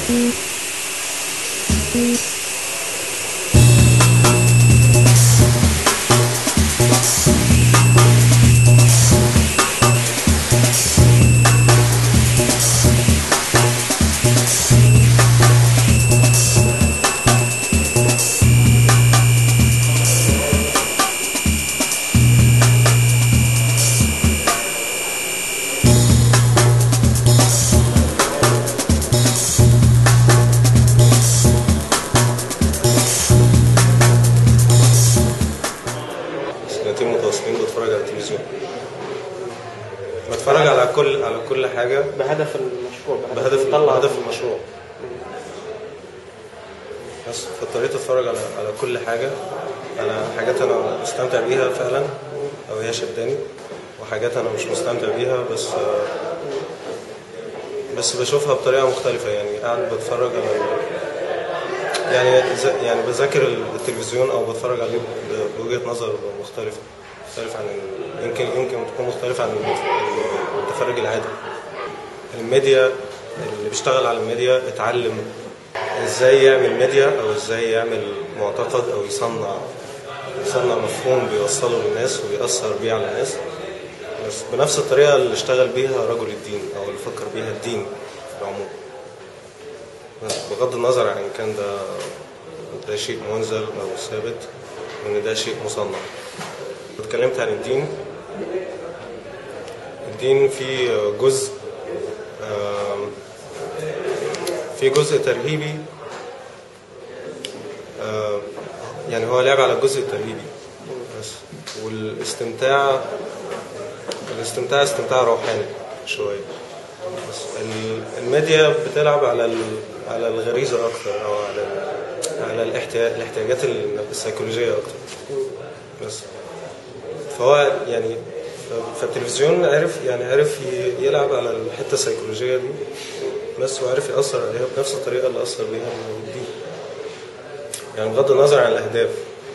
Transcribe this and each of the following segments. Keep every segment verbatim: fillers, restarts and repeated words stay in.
سنتين متواصلين بتفرج على التلفزيون. بتفرج على كل على كل حاجه بهدف المشروع، بهدف بهدف المشروع. بس فاضطريت اتفرج على على كل حاجه، على حاجات انا مستمتع بيها فعلا او هي شداني، وحاجات انا مش مستمتع بيها بس بس بشوفها بطريقه مختلفه. يعني قاعد بتفرج على يعني يعني بذاكر التلفزيون او بتفرج عليه بوجهه نظر مختلفه مختلف عن يمكن يمكن تكون مختلفه عن المتفرج العادي. الميديا اللي بيشتغل على الميديا اتعلم ازاي يعمل ميديا او ازاي يعمل معتقد او يصنع يصنع مفهوم بيوصله للناس ويأثر بيه على الناس، بس بنفس الطريقه اللي اشتغل بيها رجل الدين او اللي فكر بيها الدين في العموم، بغض النظر عن يعني كان ده ده شيء منزل او ثابت وان ده شيء مصنع. اتكلمت عن الدين. الدين فيه جزء في جزء ترهيبي، يعني هو لعب على الجزء الترهيبي بس، والاستمتاع الاستمتاع استمتاع روحاني شويه. بس الميديا بتلعب على على الغريزه اكتر او على على الاحتياجات السيكولوجيه اكتر بس. فهو يعني فالتلفزيون عرف يعني عرف يلعب على الحته السيكولوجيه دي بس، وعرف يأثر عليها بنفس الطريقه اللي أثر بيها الدين، يعني بغض النظر عن الاهداف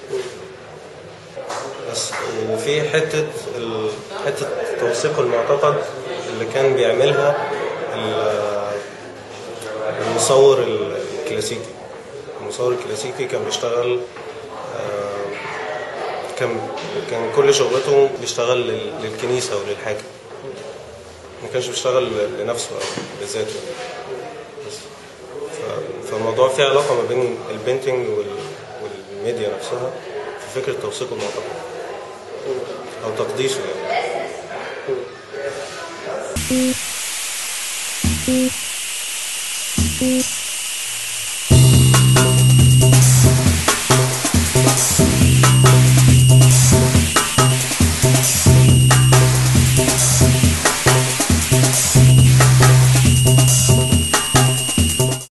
بس. وفي حته حته توثيق المعتقد اللي كان بيعملها المصور الكلاسيكي. المصور الكلاسيكي كان بيشتغل كان كان كل شغلته بيشتغل للكنيسه وللحاكم، ما كانش بيشتغل لنفسه او لذاته بس. فالموضوع فيه علاقه ما بين البينتنج والميديا نفسها في فكره توثيق المعتقد او تقديسه يعني.